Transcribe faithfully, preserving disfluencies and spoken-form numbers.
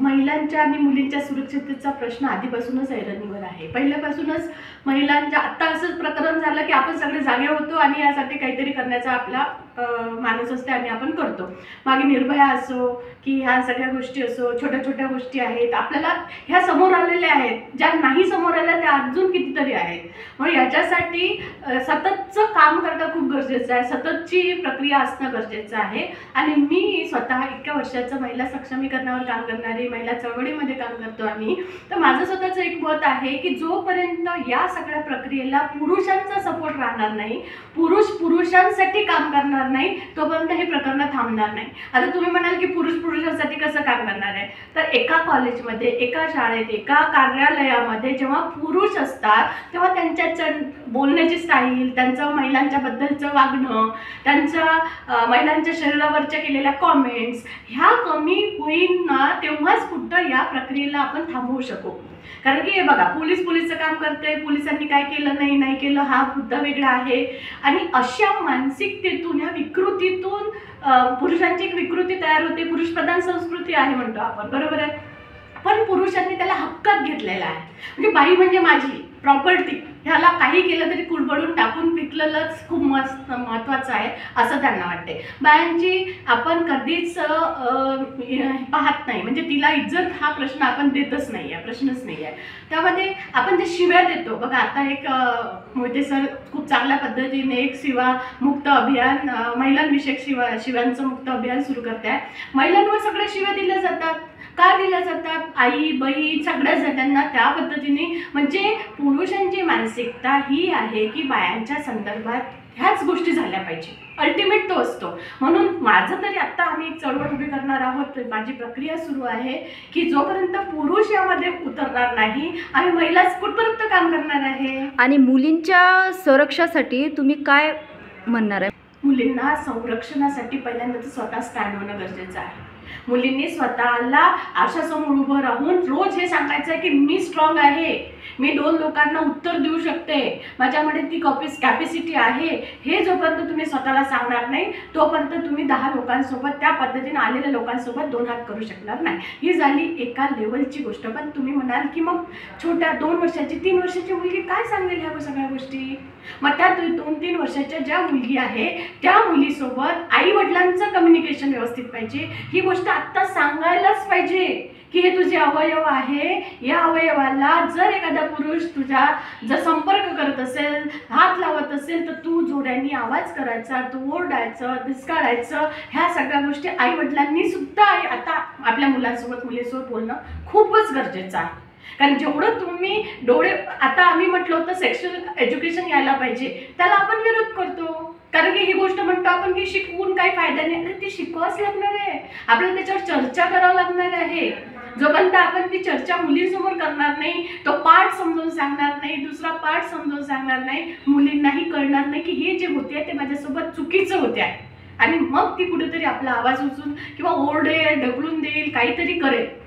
महिलांच्या आणि मुलींच्या सुरक्षिततेचा प्रश्न आधीपासूनच ऐरणीवर आहे। पहिल्यापासूनच महिलांच्या आता असं प्रकरण झालं की आपण सगळे जागे होतो आणि यासाठी काहीतरी करण्याचा आपला मानस असते आणि आपण करतो। मागे निर्भया असो की ह्या सगळ्या गोष्टी असो, छोट्या छोट्या गोष्टी आहेत आपल्याला ह्या समोर आलेल्या आहेत, ज्या नाही समोर आल्या त्या अजून कितीतरी आहेत। मग याच्यासाठी सततचं काम करणं खूप गरजेचं आहे, सततची प्रक्रिया असणं गरजेचं आहे। आणि मी स्वतः इतक्या वर्षाचं महिला सक्षमीकरणावर काम करणारी, महिला चळवळीमध्ये काम करतो आम्ही, तर माझं स्वतःचं एक मत आहे की जोपर्यंत या सगळ्या प्रक्रियेला पुरुषांचा सपोर्ट राहणार नाही, पुरुष पुरुषांसाठी काम करणार नाही, तोपर्यंत हे प्रकरण थांबणार नाही। आता तुम्ही म्हणाल की पुरुष पुरुषांसाठी कसं काम करणार आहे, तर एका कॉलेजमध्ये, एका शाळेत, एका कार्यालयामध्ये जेव्हा पुरुष असतात तेव्हा त्यांच्या बोलण्याची स्टाईल, त्यांचं महिलांच्या बद्दलचं वागणं, त्यांच्या महिलांच्या शरीरावरच्या केलेल्या कॉमेंट्स ह्या कमी होईल ना, तेव्हाच कुठं या प्रक्रियेला आपण थांबवू शकू। कारण की हे बघा, पोलीस पोलीसचं काम करते, पोलिसांनी काय केलं नाही नाही केलं हा मुद्दा वेगळा आहे। आणि अशा मानसिकतेतून, ह्या विकृतीतून पुरुषांची एक विकृती तयार होते। पुरुष प्रधान संस्कृती आहे म्हणतो आपण, बरोबर आहे, पण पुरुषांनी त्याला हक्कात घेतलेला आहे। म्हणजे बाई म्हणजे माझी प्रॉपर्टी, ह्याला काही केलं तरी कुडबडून टाकून पिकलेलंच खूप मस्त महत्त्वाचं आहे असं त्यांना वाटते। बायांची आपण कधीच पाहत नाही, म्हणजे तिला इज्जत हा प्रश्न आपण देतच नाही आहे, प्रश्नच नाही आहे। त्यामध्ये आपण जे शिव्या देतो बघा, आता एक मोहिते सर खूप चांगल्या पद्धतीने एक शिवा मुक्त अभियान, महिलांविषयक शिवा शिव्यांचं मुक्त अभियान सुरू करते आहे। महिलांवर सगळे शिव्या दिल्या जातात, का दिल्या जातात, आई बहीण सगळ्या जणांना त्या पद्धतीने। म्हणजे पुरुषांची मानसिकता ही आहे की बायांच्या संदर्भात ह्याच गोष्टी झाल्या पाहिजे, अल्टिमेट तो असतो। म्हणून माझं तरी आत्ता आम्ही एक चळवळ उभी करणार आहोत, माझी प्रक्रिया सुरू आहे की जोपर्यंत पुरुष यामध्ये उतरणार नाही आम्ही महिलाच कुठपर्यंत काम करणार आहे। आणि मुलींच्या संरक्षणासाठी तुम्ही काय म्हणणार आहे? मुलींना संरक्षणासाठी पहिल्यांदा तर स्वतः स्टँड होणं गरजेचं आहे। मुलींनी स्वतःला आरशासमोर उभं राहून रोज हे सांगायचं आहे की मी स्ट्रॉंग आहे, मी दोन लोकांना उत्तर देऊ शकते, माझ्यामध्ये ती कॉपीस कॅपॅसिटी आहे। हे जोपर्यंत तुम्ही स्वतःला सांगणार नाही तोपर्यंत तुम्ही दहा लोकांसोबत, त्या पद्धतीने आलेल्या लोकांसोबत दोन हात करू शकणार नाही। ही झाली एका लेवलची गोष्ट। पण तुम्ही म्हणाल की मग छोट्या दोन वर्षाची तीन वर्षाची मुलगी काय सांगेल ह्या सगळ्या गोष्टी? मग त्या दोन तीन वर्षाच्या ज्या मुलगी आहे त्या मुलीसोबत आई वडिलांचं कम्युनिकेशन व्यवस्थित पाहिजे। ही गोष्ट आत्ता सांगायलाच पाहिजे की हे तुझे अवयव आहे, या अवयवाला जर एखादा पुरुष तुझा जर संपर्क करत असेल, हात लावत असेल तर तू जोड्यांनी आवाज करायचा, तू ओरडायचं, धिसकाळायचं। ह्या सगळ्या गोष्टी आई वडिलांनी सुद्धा आता आपल्या मुलांसोबत मुलीसोबत बोलणं खूपच गरजेचं आहे। कारण जेवढं तुम्ही डोळे, आता आम्ही म्हटलं होतं सेक्शुअल एज्युकेशन यायला पाहिजे, त्याला आपण विरोध करतो। कारण की ही गोष्ट म्हणतो आपण की शिकवून काही फायदा नाही, अरे ती शिकवाच लागणार आहे, आपल्याला त्याच्यावर चर्चा करावं लागणार आहे। जोपर्यंत आपण ती चर्चा मुलींसमोर करणार नाही, तो पाठ समजावून सांगणार नाही, दुसरा पाठ समजावून सांगणार नाही, मुलींनाही कळणार नाही की हे जे होते ते माझ्यासोबत चुकीचं होते आहे। आणि मग ती कुठेतरी आपला आवाज उचलून किंवा ओरडेल, ढकलून देईल, काहीतरी करेल।